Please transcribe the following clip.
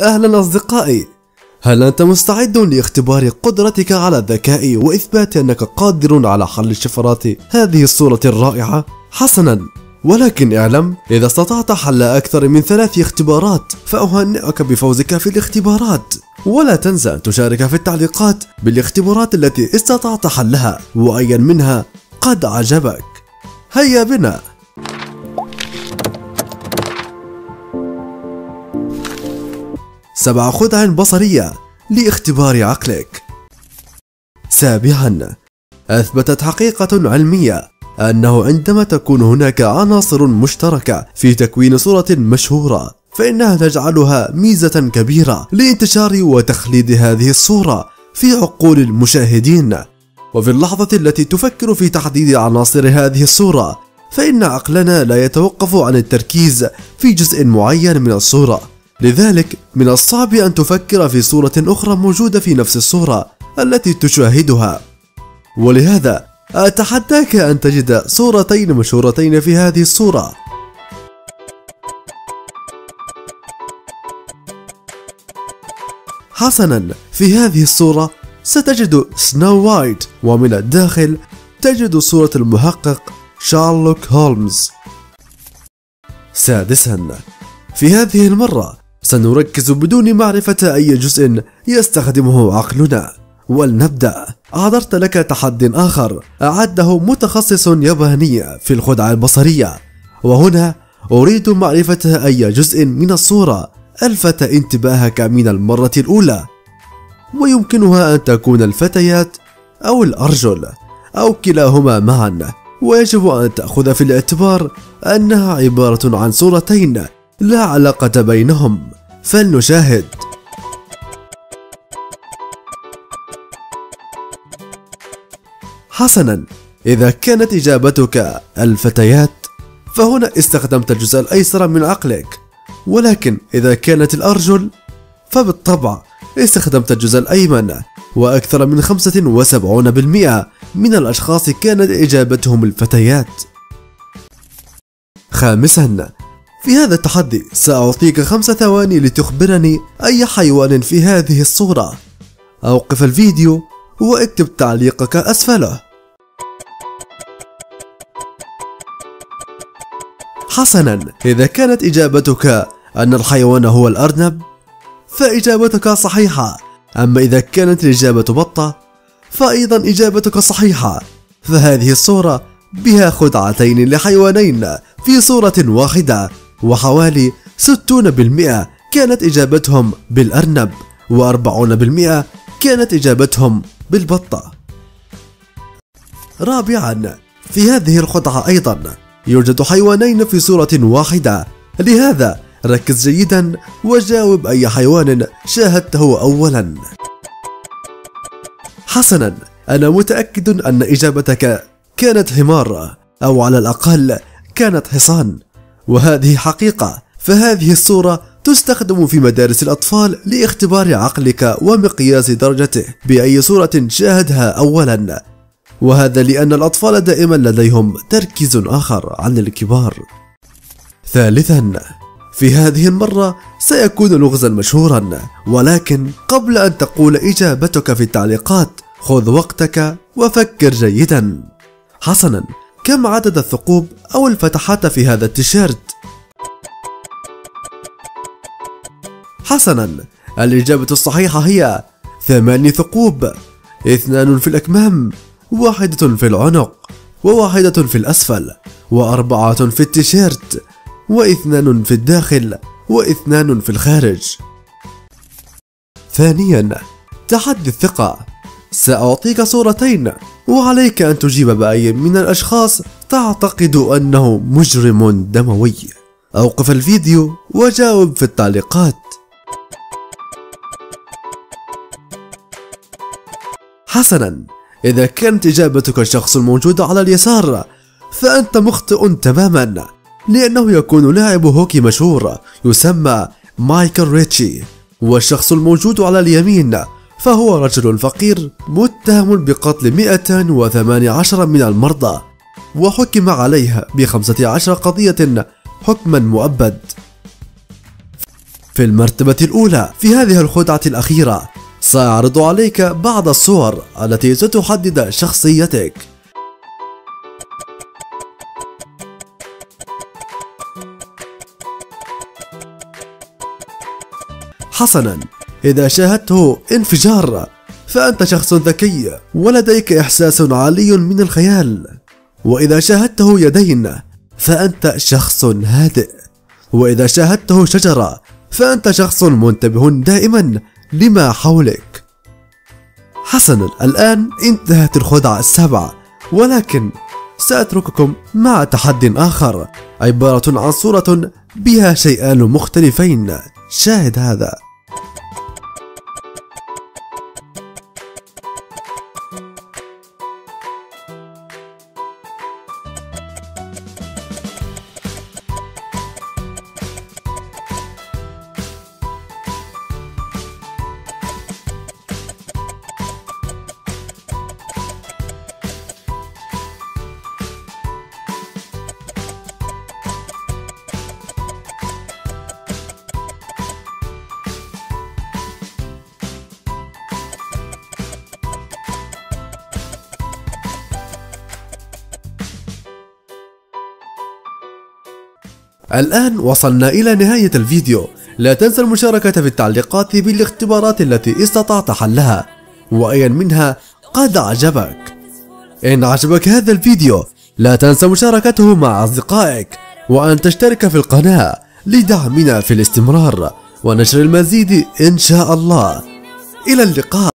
أهلا أصدقائي، هل أنت مستعد لاختبار قدرتك على الذكاء وإثبات أنك قادر على حل شفرات هذه الصورة الرائعة؟ حسنا، ولكن اعلم إذا استطعت حل أكثر من 3 اختبارات فأهنئك بفوزك في الاختبارات، ولا تنسى أن تشارك في التعليقات بالاختبارات التي استطعت حلها وأيا منها قد أعجبك. هيا بنا. 7 خدع بصرية لاختبار عقلك. 7. أثبتت حقيقة علمية أنه عندما تكون هناك عناصر مشتركة في تكوين صورة مشهورة فإنها تجعلها ميزة كبيرة لانتشار وتخليد هذه الصورة في عقول المشاهدين. وفي اللحظة التي تفكر في تحديد عناصر هذه الصورة فإن عقلنا لا يتوقف عن التركيز في جزء معين من الصورة، لذلك من الصعب أن تفكر في صورة أخرى موجودة في نفس الصورة التي تشاهدها. ولهذا أتحداك أن تجد صورتين مشهورتين في هذه الصورة. حسنا، في هذه الصورة ستجد سنو وايت، ومن الداخل تجد صورة المحقق شارلوك هولمز. 6. في هذه المرة سنركز بدون معرفة أي جزء يستخدمه عقلنا. ولنبدأ. أحضرت لك تحد آخر أعده متخصص ياباني في الخدع البصرية، وهنا أريد معرفة أي جزء من الصورة ألفت انتباهك من المرة الأولى، ويمكنها أن تكون الفتيات أو الأرجل أو كلاهما معا، ويجب أن تأخذ في الاعتبار أنها عبارة عن صورتين لا علاقة بينهم. فلنشاهد. حسنا، إذا كانت إجابتك الفتيات فهنا استخدمت الجزء الأيسر من عقلك، ولكن إذا كانت الأرجل فبالطبع استخدمت الجزء الأيمن، وأكثر من 75% من الأشخاص كانت إجابتهم الفتيات. 5. في هذا التحدي سأعطيك 5 ثواني لتخبرني أي حيوان في هذه الصورة. أوقف الفيديو واكتب تعليقك أسفله. حسنا، إذا كانت إجابتك أن الحيوان هو الأرنب فإجابتك صحيحة، أما إذا كانت الإجابة بطة فأيضا إجابتك صحيحة. فهذه الصورة بها خدعتين لحيوانين في صورة واحدة، وحوالي 60% كانت إجابتهم بالأرنب، و40% كانت إجابتهم بالبطة. 4. في هذه الخدعة أيضا يوجد حيوانين في صورة واحدة، لهذا ركز جيدا وجاوب أي حيوان شاهدته أولا. حسنا، أنا متأكد أن إجابتك كانت حمار، أو على الأقل كانت حصان، وهذه حقيقة. فهذه الصورة تستخدم في مدارس الأطفال لاختبار عقلك ومقياس درجته بأي صورة شاهدها أولا، وهذا لأن الأطفال دائما لديهم تركيز آخر عن الكبار. 3. في هذه المرة سيكون لغزا مشهورا، ولكن قبل أن تقول إجابتك في التعليقات خذ وقتك وفكر جيدا. حسنا، كم عدد الثقوب أو الفتحات في هذا التيشيرت؟ حسنا، الإجابة الصحيحة هي 8 ثقوب، 2 في الأكمام، 1 في العنق، و1 في الأسفل، و4 في التيشيرت، و2 في الداخل، و2 في الخارج. 2. تحدي الثقة. سأعطيك صورتين وعليك أن تجيب بأي من الأشخاص تعتقد أنه مجرم دموي. أوقف الفيديو وجاوب في التعليقات. حسنا، إذا كانت إجابتك الشخص الموجود على اليسار فأنت مخطئ تماما، لأنه يكون لاعب هوكي مشهور يسمى مايكل ريتشي، والشخص الموجود على اليمين فهو رجل فقير متهم بقتل 218 من المرضى، وحكم عليه ب15 قضية حكما مؤبد. في المرتبة الأولى في هذه الخدعة الأخيرة سأعرض عليك بعض الصور التي ستحدد شخصيتك. حسنا، إذا شاهدته انفجار فأنت شخص ذكي ولديك إحساس عالي من الخيال، وإذا شاهدته يدين فأنت شخص هادئ، وإذا شاهدته شجرة فأنت شخص منتبه دائما لما حولك. حسنا، الآن انتهت الخدعة السابعة، ولكن سأترككم مع تحد آخر عبارة عن صورة بها شيئان مختلفين. شاهد هذا. الآن وصلنا إلى نهاية الفيديو. لا تنسى المشاركة في التعليقات بالاختبارات التي استطعت حلها، وأيا منها قد أعجبك. إن عجبك هذا الفيديو لا تنسى مشاركته مع أصدقائك، وأن تشترك في القناة لدعمنا في الاستمرار ونشر المزيد إن شاء الله. إلى اللقاء.